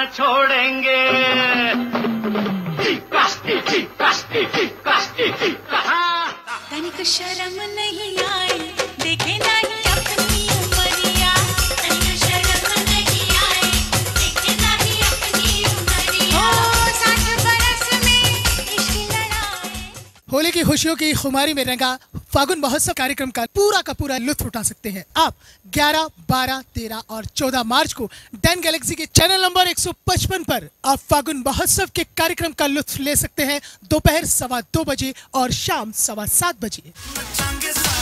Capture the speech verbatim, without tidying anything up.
न छोड़ेंगे। तनिक शर्म नहीं आए, देखे नहीं अपनी उमरिया। तनिक शर्म नहीं आए, देखे नहीं अपनी उमरिया। ओ साठ बरस में इश्क लड़ाए। होली की खुशियों की खुमारी में रंगा फागुन महोत्सव कार्यक्रम का पूरा का पूरा लुत्फ उठा सकते हैं आप ग्यारह, बारह, तेरह और चौदह मार्च को डैन गैलेक्सी के चैनल नंबर एक सौ पचपन पर आप फागुन महोत्सव के कार्यक्रम का लुत्फ ले सकते हैं दोपहर सवा दो बजे और शाम सवा सात बजे।